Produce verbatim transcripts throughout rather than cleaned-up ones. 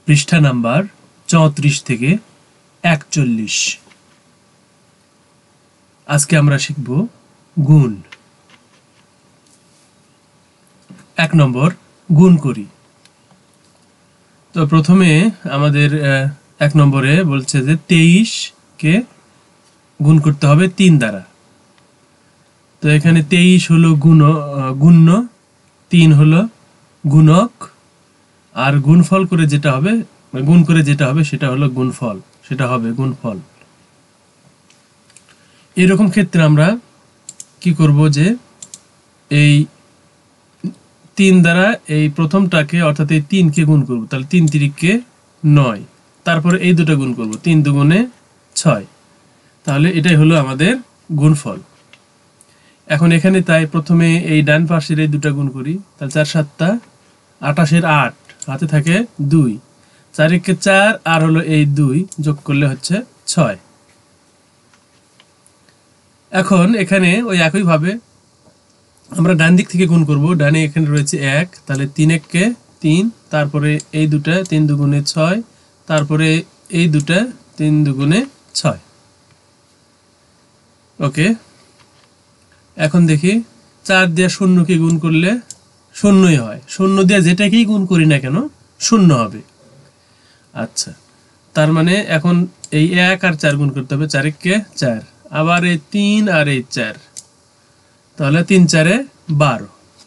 পৃষ্ঠা নাম্বার চৌত্রিশ থেকে একচল্লিশ। আজকে আমরা শিখব গুণ। এক নম্বর গুণ করি। তো প্রথমে আমাদের এক নম্বরে বলছে যে তেইশ কে গুণ করতে হবে তিন দ্বারা। তো এখানে তেইশ হলো গুণ গুণ্য, তিন হলো গুণক, আর গুণফল করে যেটা হবে গুণ করে যেটা হবে সেটা হলো গুণফল, সেটা হবে গুণফল। এরকম ক্ষেত্রে আমরা কি করব যে এই তিন দ্বারা এই প্রথমটাকে অর্থাৎ এই তিনকে গুণ করব, তাহলে তিন তিরিককে নয়, তারপরে এই দুটো গুণ করব, তিন দুগুণে ছয়, তাহলে এটাই হলো আমাদের গুণফল। এখন এখানে তাই প্রথমে এই ডান পাশের এই দুটো গুণ করি, তাহলে চার সাতটা আঠাশের আট, হাতে থাকে দুই, চার একে চার, আর হলো এই দুই যোগ করলে হচ্ছে ছয়। এখন এখানে ওই একইভাবে আমরা ডান দিক থেকে গুণ করব, ডানে এখানে রয়েছে এক, তাহলে তিন এককে তিন, তারপরে এই দুটা তিন দুগুণে ছয়, তারপরে এই দুটা তিন দুগুণে ছয়। ওকে, এখন দেখি চার দিয়ে শূন্যকে গুণ করলে শূন্যই হয়, শূন্য দিয়ে যেটাকেই গুণ করি না কেন শূন্য হবে। আচ্ছা, তার মানে এখন এই এক আর চার গুণ করতে হবে, চার একে চার, আবার এই তিন আর এই চার, তাহলে তিন চারে বারো।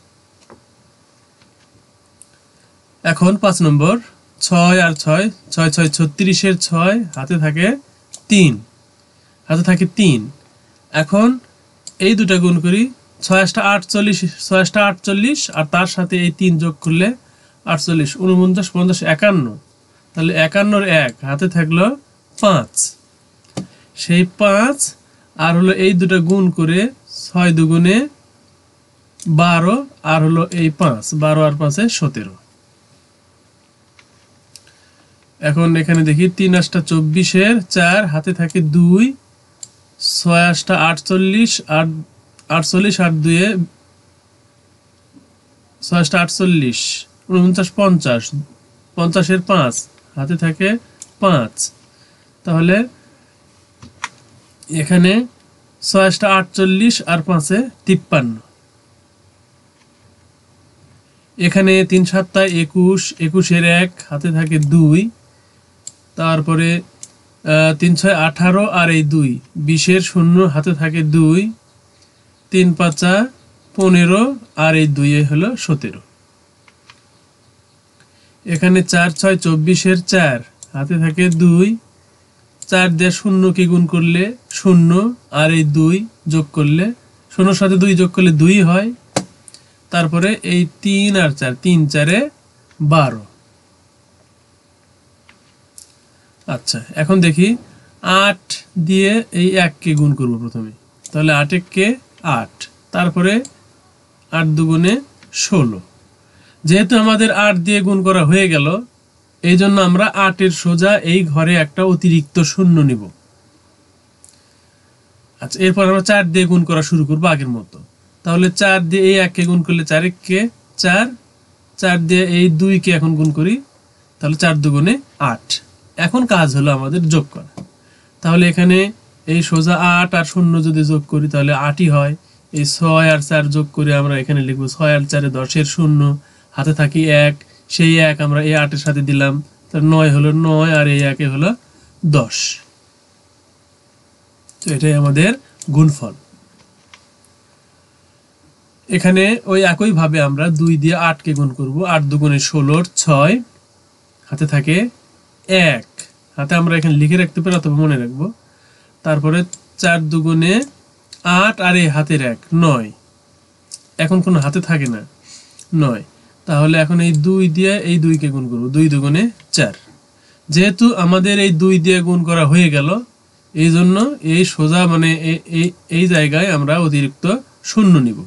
এখন পাঁচ নম্বর ছয় আর ছয়, ছয় ছয় ছত্রিশের ছয়, হাতে থাকে তিন, হাতে থাকে তিন। এখন এই দুটা গুণ করি, ছয় আটটা আটচল্লিশ, ছয় আটটা আটচল্লিশ, আর তার সাথে এই তিন যোগ করলে আটচল্লিশ, উনপঞ্চাশ পঞ্চাশ একান্ন, তাহলে একান্নর এক, হাতে থাকলো পাঁচ, সেই পাঁচ আর হলো এই দুটা গুণ করে ছয় দুগুণে বারো, আর হলো এই পাঁচ, বারো আর পাঁচে সতেরো। এখন এখানে দেখি তিন আটটা চব্বিশের চার, হাতে থাকে দুই, ছয় আটটা আটচল্লিশ, আট আটচল্লিশ আট দুয়ে ছয় আটটা আটচল্লিশ, উনপঞ্চাশ পঞ্চাশ, পঞ্চাশের পাঁচ, হাতে থাকে পাঁচ, তাহলে এখানে ছয় আটটা আটচল্লিশ আর পাঁচে তিপ্পান্ন। এখানে তিন সাতটা একুশ, একুশের এক, হাতে থাকে দুই, তারপরে তিন ছয় আঠারো, আর এই দুই বিশের শূন্য, হাতে থাকে দুই, তিন পাঁচা পনেরো, আর এই দুই হলো সতেরো। এখানে চার ছয় চব্বিশের চার, হাতে থাকে দুই, চার দিয়ে শূন্যকে গুণ করলে শূন্য, আর এই দুই যোগ করলে শূন্যর সাথে দুই যোগ করলে দুই হয়, তারপরে এই তিন আর চার, তিন চারে বারো। আচ্ছা, এখন দেখি আট দিয়ে এই এককে গুণ করব প্রথমে, তাহলে আট এককে আট, তারপরে আট দুগুণে ষোলো। যেহেতু আমাদের আট দিয়ে গুণ করা হয়ে গেল, এই জন্য আমরা আটের সোজা এই ঘরে একটা অতিরিক্ত শূন্য নিব। আচ্ছা, এরপর আমরা চার দিয়ে গুণ করা শুরু করবো আগের মতো, তাহলে চার দিয়ে এই এককে গুণ করলে চার এককে চার, চার দিয়ে এই দুইকে এখন গুণ করি, তাহলে চার দুগুণে আট। এখন কাজ হলো আমাদের যোগ করা, তাহলে এখানে এই সোজা আট আর শূন্য যদি যোগ করি তাহলে আটই হয়। এই ছয় আর চার যোগ করে আমরা এখানে লিখবো ছয় আর চারে দশের শূন্য, হাতে থাকি এক, সেই এক আমরা এই আটের সাথে দিলাম, তার নয় হলো নয়, আর এই একে হলো দশ। তো এটাই আমাদের গুণফল। এখানে ওই একইভাবে আমরা দুই দিয়ে আটকে গুণ করব, আট দুগুণে ষোলোর ছয়, হাতে থাকে এক, হাতে আমরা এখানে লিখে রাখতে পারি অথবা মনে রাখবো, তারপরে চার দুগুণে আট, আর এই হাতের এক, নয়, এখন কোনো হাতে থাকে না নয়, তাহলে এখন এই দুই দিয়ে এই দুইকে গুণ করবো, দুই দুগুণে চার। যেহেতু আমাদের এই দুই দিয়ে গুণ করা হয়ে গেল, এই জন্য এই সোজা মানে এই জায়গায় আমরা অতিরিক্ত শূন্য নিব।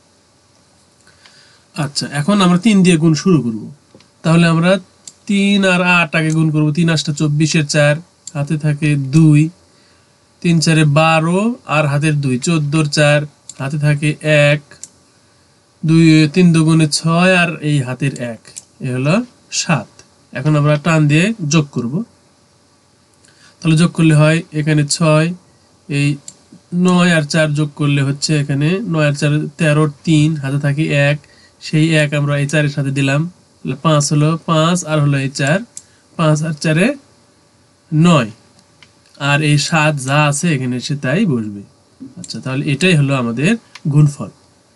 আচ্ছা, এখন আমরা তিন দিয়ে গুণ শুরু করব, তাহলে আমরা তিন আর আট আগে গুণ করবো, তিন আটটা চব্বিশের চার, হাতে থাকে দুই, তিন চারে বারো, আর হাতের দুই, চোদ্দোর চার, হাতে থাকে এক, দুই তিন দুগুণে ছয়, আর এই হাতের এক, এ হলো সাত। এখন আমরা টান দিয়ে যোগ করব। তাহলে যোগ করলে হয় এখানে ছয়, এই নয় আর চার যোগ করলে হচ্ছে এখানে নয় আর চার তেরোর তিন, হাতে থাকে এক, সেই এক আমরা এই চারের সাথে দিলাম, পাঁচ হলো পাঁচ, আর হলো এই চার, পাঁচ আর চারে নয়, আর এই সাত যা আছে এখানে এসে তাই বসবে। আচ্ছা, তাহলে এটাই হলো আমাদের গুণফল।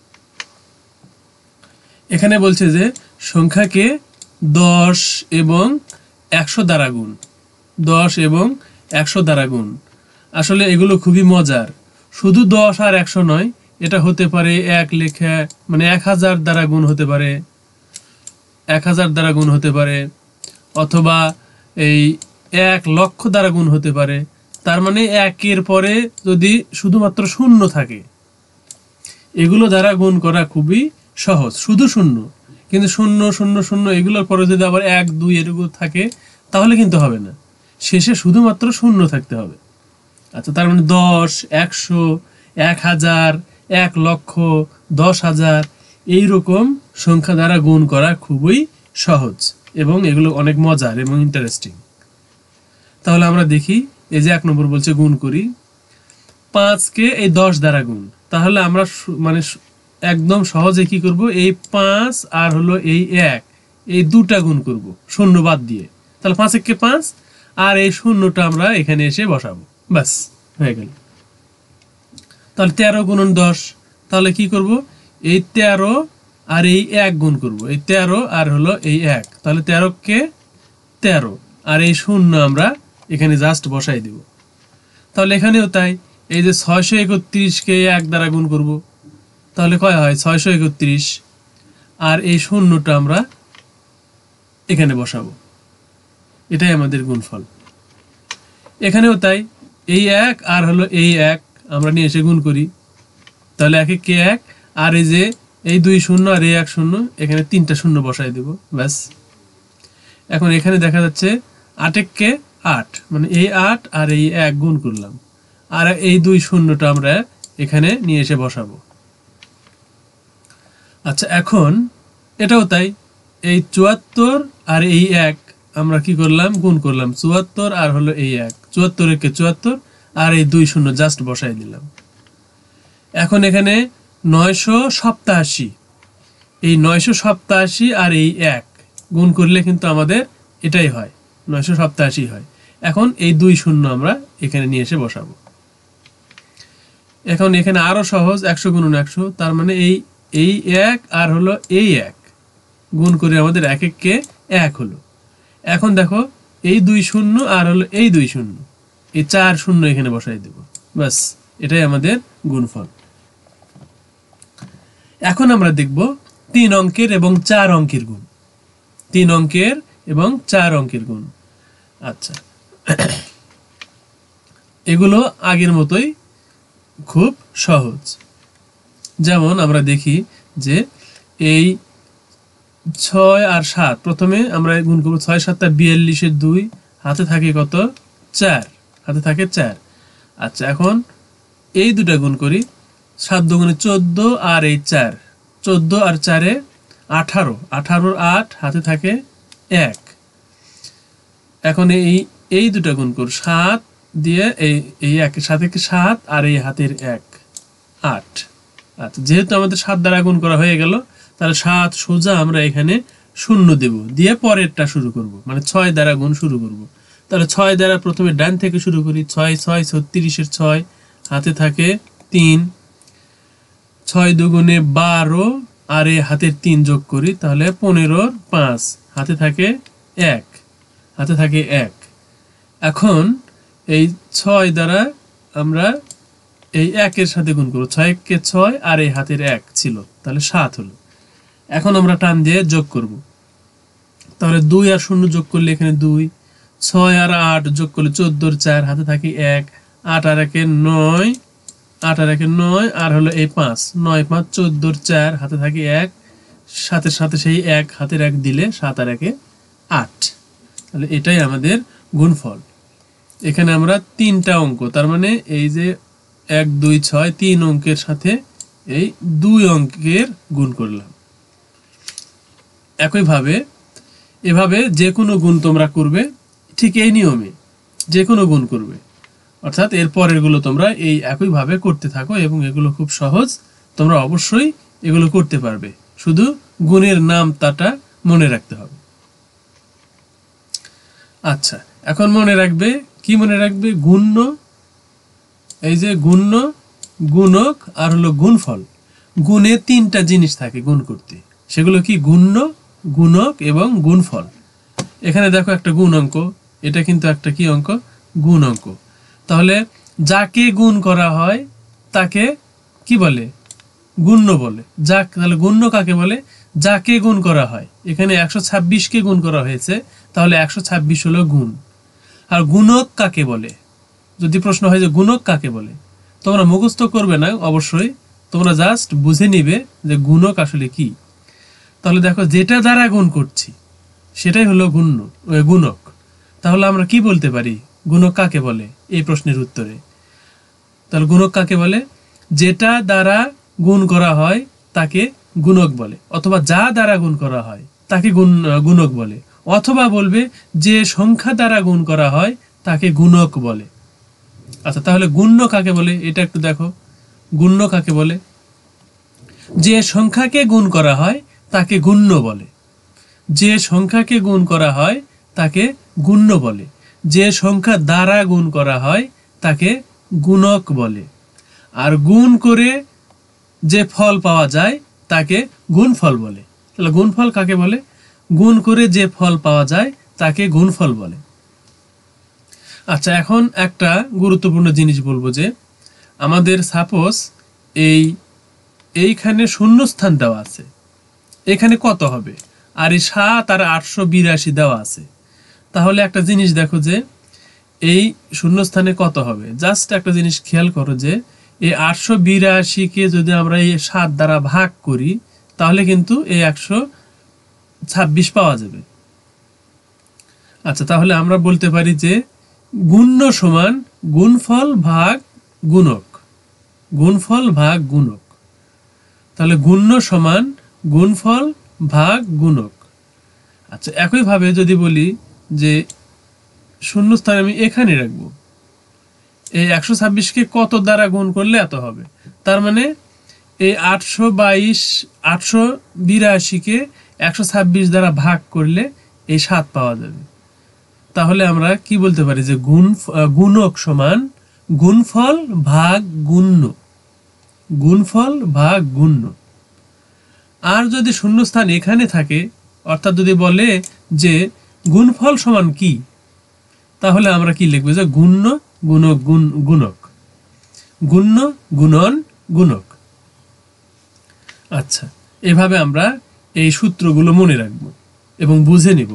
এখানে বলছে যে সংখ্যাকে দশ এবং একশো দ্বারা গুণ, দশ এবং একশো দ্বারা গুণ। আসলে এগুলো খুবই মজার। শুধু দশ আর একশো নয়, এটা হতে পারে এক লেখা মানে এক হাজার দ্বারা গুণ হতে পারে, এক হাজার দ্বারা গুণ হতে পারে, অথবা এই এক লক্ষ দ্বারা গুণ হতে পারে। তার মানে একের পরে যদি শুধুমাত্র শূন্য থাকে, এগুলো দ্বারা গুণ করা খুবই সহজ, শুধু শূন্য। কিন্তু শূন্য শূন্য শূন্য এগুলোর পরে যদি আবার এক দুই এরকম থাকে তাহলে কিন্তু হবে না, শেষে শুধুমাত্র শূন্য থাকতে হবে। আচ্ছা, তার মানে দশ, একশো, এক হাজার, এক লক্ষ, দশ হাজার এইরকম সংখ্যা দ্বারা গুণ করা খুবই সহজ এবং এগুলো অনেক মজার এবং ইন্টারেস্টিং। তাহলে আমরা দেখি, এই যে এক নম্বর বলছে গুণ করি, পাঁচকে এই দশ দ্বারা গুণ। তাহলে আমরা মানে একদম সহজে কি করব, এই পাঁচ আর হলো এই এক, এই দুটা গুণ করব শূন্য বাদ দিয়ে। তাহলে পাঁচ একে পাঁচ, আর এই শূন্যটা আমরা এখানে এসে বসাবো, ব্যাস হয়ে গেল। তাহলে তেরো গুণন দশ, তাহলে কি করব, এই তেরো আর এই এক গুণ করব, এই তেরো আর হলো এই এক, তাহলে তেরো কে তেরো, আর এই শূন্য আমরা এখানে জাস্ট বসাই দেব। তাহলে এখানেও তাই, এই যে ছয়শো একত্রিশকে এক দ্বারা গুণ করব, তাহলে কয় হয় ছয়শো একত্রিশ, আর এই শূন্যটা আমরা এখানে বসাবো, এটাই আমাদের গুণফল। এখানেও তাই, এই এক আর হলো এই এক আমরা নিয়ে এসে গুণ করি, তাহলে এক কে এক, আর এই যে এই দুই শূন্য আর এই এক শূন্য, এখানে তিনটা শূন্য বসাই দেব, ব্যাস। এখন এখানে দেখা যাচ্ছে আট কে আট, মানে এই আট আর এই এক গুণ করলাম, আর এই দুই শূন্যটা আমরা এখানে নিয়ে এসে বসাবো। আচ্ছা, এখন এটাও তাই, এই চুয়াত্তর আর এই এক আমরা কি করলাম, গুণ করলাম, চুয়াত্তর আর হলো এই এক, চুয়াত্তর একে চুয়াত্তর, আর এই দুই শূন্য জাস্ট বসাই দিলাম। এখন এখানে নয়শো সপ্তাশি, এই নয়শো সপ্তাশি আর এই এক গুণ করলে কিন্তু আমাদের এটাই হয়, নয়শো সপ্তাশি হয়। এখন এই দুই শূন্য আমরা এখানে নিয়ে এসে বসাবো। এখন এখানে আরো সহজ, একশো গুণন একশো, তার মানে এই এই এক আর হলো এই এক গুণ করে আমাদের এক এককে এক হলো। এখন দেখো এই দুই শূন্য আর হলো এই দুই শূন্য, এই চার শূন্য এখানে বসাই দেব, ব্যাস এটাই আমাদের গুণফল। এখন আমরা দেখব তিন অঙ্কের এবং চার অঙ্কের গুণ, তিন অঙ্কের এবং চার অঙ্কের গুণ। আচ্ছা, এগুলো আগের মতোই খুব সহজ। যেমন আমরা দেখি যে এই ছয় আর সাত, প্রথমে আমরা গুণ করবো, ছয় সাতটা বিয়াল্লিশের দুই, হাতে থাকে কত, চার, হাতে থাকে চার। আচ্ছা, এখন এই দুটা গুণ করি, সাত দুগুণে চোদ্দ আর এই চার, চোদ্দ আর চারে আঠারো, আঠারোর আট, হাতে থাকে এক। এখন এই এই দুটা গুণ কর, সাত দিয়ে এই এই একের সাথে সাত আর এই হাতের এক, আট। আচ্ছা, যেহেতু আমাদের সাত দ্বারা গুণ করা হয়ে গেল, তাহলে সাত সোজা আমরা এখানে শূন্য দেব, দিয়ে পরেরটা শুরু করব, মানে ছয় দ্বারা গুণ শুরু করব। তাহলে ছয় দ্বারা প্রথমে ডান থেকে শুরু করি, ছয় ছয় ছত্রিশের ছয়, হাতে থাকে তিন, ছয় দুগুণে বারো আর এই হাতের তিন যোগ করি, তাহলে পনেরোর পাঁচ, হাতে থাকে এক, হাতে থাকে এক। এখন এই ছয় দ্বারা আমরা এই একের সাথে গুণ করবো, ছয় কে ছয় আর এই হাতের এক ছিল, তাহলে সাত হলো। এখন আমরা টান দিয়ে যোগ করব, তাহলে দুই আর শূন্য যোগ করলে এখানে দুই, ছয় আর আট যোগ করলে চোদ্দোর চার, হাতে থাকে এক, আট আর একে নয়, আট আর একে নয়, আর হলো এই পাঁচ, নয় পাঁচ চোদ্দোর চার, হাতে থাকে এক, সাতের সাথে সেই এক, হাতের এক দিলে সাত আর একে আট। তাহলে এটাই আমাদের গুণফল। এখানে আমরা তিনটা অঙ্ক, তার মানে এই যে এক দুই ছয়, তিন অঙ্কের সাথে এই দুই অঙ্কের গুণ করলাম। একইভাবে এভাবে যে কোনো গুণ তোমরা করবে ঠিক এই নিয়মে, যে কোনো গুণ করবে, অর্থাৎ এর পরেরগুলো তোমরা এই একইভাবে করতে থাকো এবং এগুলো খুব সহজ, তোমরা অবশ্যই এগুলো করতে পারবে, শুধু গুণের নামটা মনে রাখতে হবে। আচ্ছা, এখন মনে রাখবে কি মনে রাখবে? গুণ্য, এই যে গুণ্য, গুণক আর হলো গুণফল। গুণে তিনটা জিনিস থাকে গুণ করতে, সেগুলো কি? গুণ্য, গুণক এবং গুণফল। এখানে দেখো একটা গুণ অঙ্ক, এটা কিন্তু একটা কি অঙ্ক? গুণ অঙ্ক। তাহলে যাকে গুণ করা হয় তাকে কি বলে? গুণ্য বলে। যা তাহলে গুণ্য কাকে বলে? যাকে গুণ করা হয়। এখানে একশো ছাব্বিশ কে গুণ করা হয়েছে, তাহলে একশো ছাব্বিশ হলো গুণ। আর গুণক কাকে বলে? যদি প্রশ্ন হয় যে গুণক কাকে বলে, তোমরা মুখস্থ করবে না অবশ্যই, তোমরা জাস্ট বুঝে নিবে যে গুণক আসলে কি। তাহলে দেখো, যেটা দ্বারা গুণ করছি সেটাই হলো গুণ্য গুণক। তাহলে আমরা কি বলতে পারি গুণক কাকে বলে এই প্রশ্নের উত্তরে? তাহলে গুণক কাকে বলে? যেটা দ্বারা গুণ করা হয় তাকে গুণক বলে, অথবা যা দ্বারা গুণ করা হয় তাকে গুণ গুণক বলে, অথবা বলবে যে সংখ্যা দ্বারা গুণ করা হয় তাকে গুণক বলে। আচ্ছা, তাহলে গুণ্য কাকে বলে এটা একটু দেখো। গুণ্য কাকে বলে? যে সংখ্যাকে গুণ করা হয় তাকে গুণ্য বলে। যে সংখ্যাকে গুণ করা হয় তাকে গুণ্য বলে। যে সংখ্যা দ্বারা গুণ করা হয় তাকে গুণক বলে। আর গুণ করে যে ফল পাওয়া যায় তাকে গুণফল বলে। তাহলে গুণফল কাকে বলে? গুণ করে যে ফল পাওয়া যায় তাকে গুণফল বলে। আচ্ছা, এখন একটা গুরুত্বপূর্ণ জিনিস বলবো যে আমাদের সাপোজ এই এইখানে শূন্যস্থান দেওয়া আছে, এখানে কত হবে? আর এই সাত আর আটশো বিরাশি দেওয়া আছে। তাহলে একটা জিনিস দেখো যে এই শূন্যস্থানে কত হবে। জাস্ট একটা জিনিস খেয়াল করো যে এই আটশো বিরাশিকে যদি আমরা এই সাত দ্বারা ভাগ করি তাহলে কিন্তু এই একশো ছাব্বিশ পাওয়া যাবে। আচ্ছা, তাহলে আমরা বলতে পারি যে গুণ্য সমান গুণফল ভাগ গুণক, গুণফল ভাগ গুণক। তাহলে গুণ্য সমান গুণফল ভাগ গুণক। আচ্ছা, একইভাবে যদি বলি যে শূন্যস্থান আমি এখানে রাখবো, এই একশো ছাব্বিশকে কত দ্বারা গুণ করলে এত হবে, তার মানে এই আটশো বাইশ আটশো বিরাশিকে একশো ছাব্বিশ দ্বারা ভাগ করলে এই সাত পাওয়া যাবে। তাহলে আমরা কি বলতে পারি যে গুণ গুণক সমান গুণফল ভাগ গুণ্য, গুণফল ভাগ গুণ্য। আর যদি শূন্যস্থান এখানে থাকে, অর্থাৎ যদি বলে যে গুণফল সমান কি, তাহলে আমরা কি লিখবো যে গুণ্য গুণক গুণ গুণক, গুণ্য গুণন গুণক। আচ্ছা, এভাবে আমরা এই সূত্রগুলো মনে রাখবো এবং বুঝে নিব।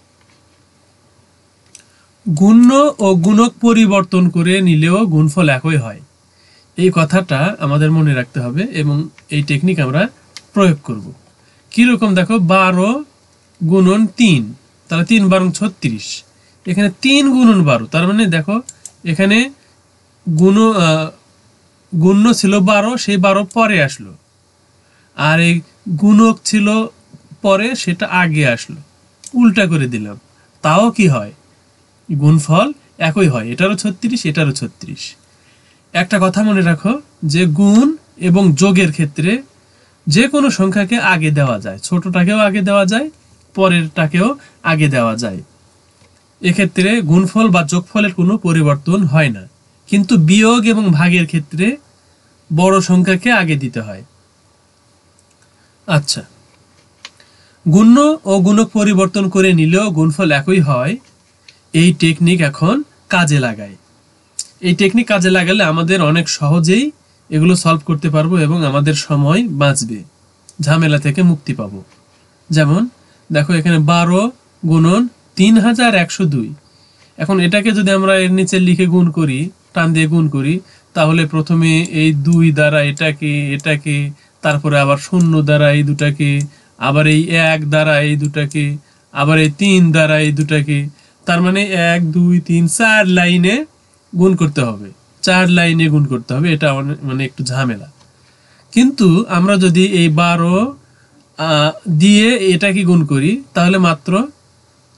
গুণ্য ও গুণক পরিবর্তন করে নিলেও গুণফল একই হয়, এই কথাটা আমাদের মনে রাখতে হবে এবং এই টেকনিক আমরা প্রয়োগ করব। কিরকম দেখো, বারো গুণন তিন, তাহলে তিন বারো ছত্রিশ। এখানে তিন গুণন বারো, তার মানে দেখো এখানে গুণ গুণ্য ছিল বারো, সেই বারো পরে আসলো, আর এই গুণক ছিল পরে, সেটা আগে আসলো, উল্টা করে দিলাম, তাও কি হয়? গুণফল একই হয়, এটারও ছত্রিশ এটারও ছত্রিশ। একটা কথা মনে রাখো যে গুণ এবং যোগের ক্ষেত্রে যে কোনো সংখ্যাকে আগে দেওয়া যায়, ছোটটাকেও আগে দেওয়া যায়, পরেরটাকেও আগে দেওয়া যায়। এক্ষেত্রে গুণফল বা যোগফলের কোনো পরিবর্তন হয় না, কিন্তু বিয়োগ এবং ভাগের ক্ষেত্রে বড় সংখ্যাকে আগে দিতে হয়। আচ্ছা, গুণ্য ও গুণক পরিবর্তন করে নিলেও গুণফল একই হয়, এই টেকনিক এখন কাজে লাগাই। এই টেকনিক কাজে লাগালে আমাদের অনেক সহজেই এগুলো সলভ করতে পারবো এবং আমাদের সময় বাঁচবে, ঝামেলা থেকে মুক্তি পাবো। যেমন দেখো এখানে বারো গুণন তিন হাজার একশো দুই। এখন এটাকে যদি আমরা এর নিচে লিখে গুণ করি, টান দিয়ে গুণ করি, তাহলে প্রথমে এই দুই দ্বারা এটাকে এটাকে, তারপরে আবার শূন্য দ্বারা এই দুটাকে, আবার এই এক দ্বারা এই দুটাকে, আবার এই তিন দ্বারা এই দুটাকে, তার মানে এক দুই তিন চার লাইনে গুণ করতে হবে, চার লাইনে গুণ করতে হবে। এটা মানে একটু ঝামেলা। কিন্তু আমরা যদি এই বারো দিয়ে এটাকে গুণ করি তাহলে মাত্র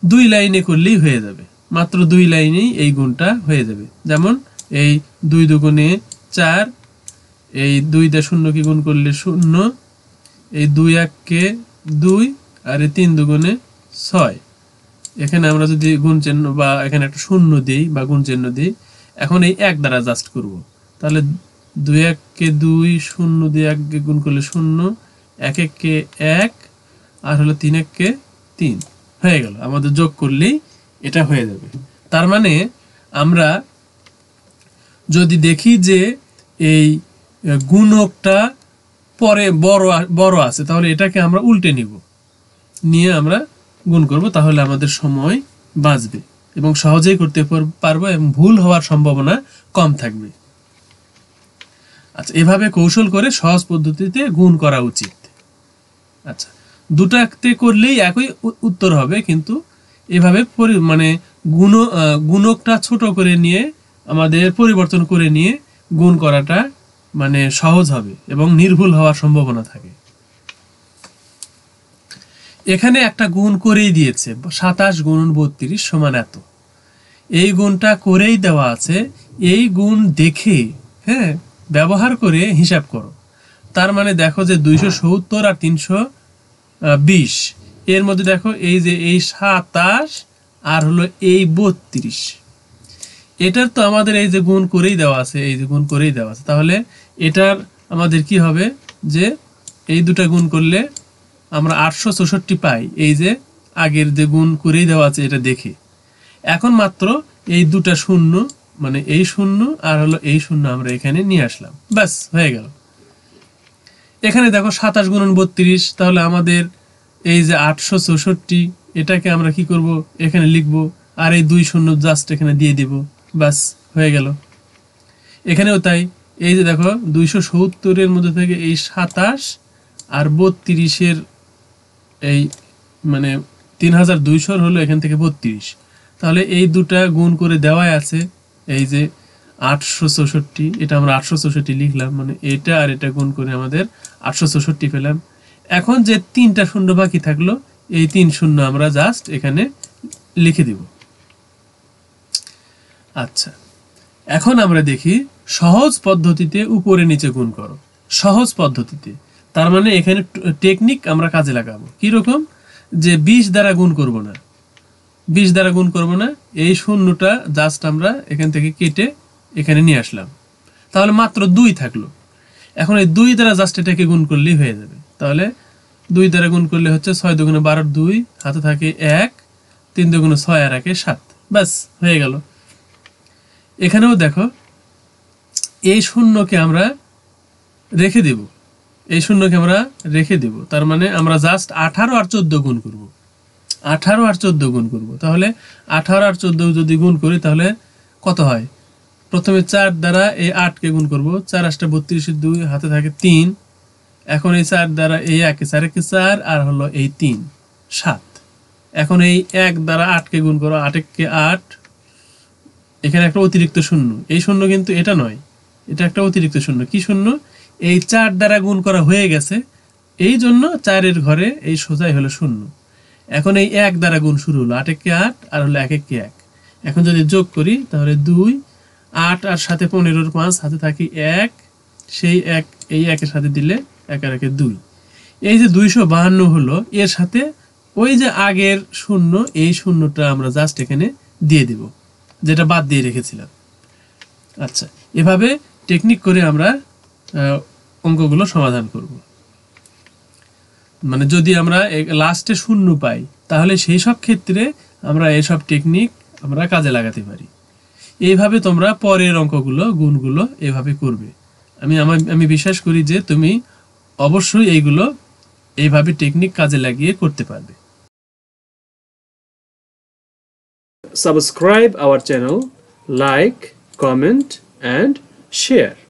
দুই লাইনে করলেই হয়ে যাবে, মাত্র দুই লাইনেই এই গুণটা হয়ে যাবে। যেমন এই দুই দুগুণে চার, এই দুই দা শূন্যকে গুণ করলে শূন্য, এই দুই এককে দুই, আর এই তিন দুগুণে ছয়। এখানে আমরা যদি গুণ চিহ্ন বা এখানে একটা শূন্য দিই বা গুণ চিহ্ন দিই, এখন এই এক দ্বারা জাস্ট করব, তাহলে দুই এককে দুই, শূন্য দিয়ে এককে গুণ করলে শূন্য, এক এককে এক, আর হলো তিন এককে তিন, হয়ে গেল। আমাদের যোগ করলেই এটা হয়ে যাবে। তার মানে আমরা যদি দেখি যে এই গুণকটা পরে বড় বড় আছে, তাহলে এটাকে আমরা উল্টে নিব, নিয়ে আমরা গুণ করব, তাহলে আমাদের সময় বাঁচবে এবং সহজেই করতে পারবো এবং ভুল হওয়ার সম্ভাবনা কম থাকবে। আচ্ছা, এভাবে কৌশল করে সহজ পদ্ধতিতে গুণ করা উচিত। আচ্ছা, দুটাতে করলেই একই উত্তর হবে, কিন্তু এভাবে মানে গুণ গুণকটা ছোট করে নিয়ে আমাদের পরিবর্তন করে নিয়ে গুণ করাটা মানে সহজ হবে এবং নির্ভুল হওয়ার সম্ভাবনা থাকে। এখানে একটা গুণ করেই দিয়েছে, সাতাশ গুণন বত্রিশ সমান এত। এই গুণটা করেই দেওয়া আছে, এই গুণ দেখে হ্যাঁ ব্যবহার করে হিসাব করো। তার মানে দেখো যে দুইশো সত্তর আর তিনশো বিশ এর মধ্যে দেখো এই যে এই সাতাশ আর হলো এই বত্রিশ, এটার তো আমাদের এই যে গুণ করেই দেওয়া আছে, এই যে গুণ করেই দেওয়া আছে, তাহলে এটার আমাদের কি হবে যে এই দুটা গুণ করলে আমরা আটশো চৌষট্টি পাই, এই যে আগের যে গুণ করেই দেওয়া আছে এটা দেখে। এখন মাত্র এই দুটা শূন্য মানে এই শূন্য আর হলো এই শূন্য আমরা এখানে নিয়ে আসলাম, ব্যাস হয়ে গেল। এখানে দেখো সাতাশ গুণন বত্রিশ, তাহলে আমাদের এই যে আটশো চৌষট্টি এটাকে আমরা কি করব, এখানে লিখবো, আর এই দুই শূন্য জাস্ট এখানে দিয়ে দিব, ব্যাস হয়ে গেল। এখানেও তাই, এই যে দেখো দুইশো সত্তরের মধ্যে থেকে এই সাতাশ আর বত্রিশের এই মানে তিন হাজার দুইশোর হলো এখান থেকে বত্রিশ, তাহলে এই দুটা গুণ করে দেওয়াই আছে, এই যে আটশো চৌষট্টি, এটা আমরা আটশো চৌষট্টি লিখলাম, মানে এটা আর এটা গুণ করে আমাদের আটশো চৌষট্টি পেলাম। এখন যে তিনটা শূন্য বাকি থাকলো, এই তিন শূন্য আমরা জাস্ট এখানে লিখে দিব। আচ্ছা, এখন আমরা দেখি সহজ পদ্ধতিতে উপরে নিচে গুণ করো। সহজ পদ্ধতিতে তার মানে এখানে টেকনিক আমরা কাজে লাগাবো। কিরকম, যে বিশ দ্বারা গুণ করব না, বিশ দ্বারা গুণ করব না, এই শূন্যটা জাস্ট আমরা এখান থেকে কেটে এখানে নিয়ে আসলাম, তাহলে মাত্র দুই থাকলো। এখন এই দুই দ্বারা জাস্ট এটাকে গুণ করলেই হয়ে যাবে, তাহলে দুই দ্বারা গুণ করলে হচ্ছে ছয় দুগুণে বারোর দুই, হাতে থাকে এক, তিন দুগুণে ছয় আর একে সাত, ব্যাস হয়ে গেল। এখানেও দেখো এই শূন্যকে আমরা রেখে দেব, এই শূন্যকে আমরা রেখে দেব, তার মানে আমরা জাস্ট আঠারো আর চোদ্দ গুণ করব, আঠারো আর চোদ্দ গুণ করব। তাহলে আঠারো আর চোদ্দ যদি গুণ করি তাহলে কত হয়, প্রথমে চার দ্বারা এই আটকে গুণ করব, চার আটটা বত্রিশের দুই, হাতে থাকে তিন, এখন এই চার দ্বারা এই একে চার একে চার আর হলো এই তিন সাত, এখন এই এক দ্বারা আটকে গুণ করো, আট একে আট, এখানে একটা অতিরিক্ত শূন্য, এই শূন্য কিন্তু এটা নয়, এটা একটা অতিরিক্ত শূন্য। কি শূন্য, এই চার দ্বারা গুণ করা হয়ে গেছে, এই জন্য চারের ঘরে এই সোজাই হলো শূন্য। এখন এই এক দ্বারা গুণ শুরু হলো, আট একে আট আর হলো এক একে এক, এখন যদি যোগ করি তাহলে দুই, আট আর সাথে পনেরোর পাঁচ, হাতে থাকি এক, সেই এক এই একের সাথে দিলে এক আর একে দুই, এই যে দুইশো বাহান্ন হলো, এর সাথে ওই যে আগের শূন্য, এই শূন্যটা আমরা জাস্ট এখানে দিয়ে দিব, যেটা বাদ দিয়ে রেখেছিলাম। আচ্ছা, এভাবে টেকনিক করে আমরা অঙ্কগুলো সমাধান করব। মানে যদি আমরা লাস্টে শূন্য পাই, তাহলে সেই সব ক্ষেত্রে আমরা এসব টেকনিক আমরা কাজে লাগাতে পারি। এইভাবে তোমরা পরের অঙ্কগুলো গুণগুলো এভাবে করবে। আমি আমার আমি বিশ্বাস করি যে তুমি অবশ্যই এইগুলো এইভাবে টেকনিক কাজে লাগিয়ে করতে পারবে। Subscribe our channel, like, comment and share.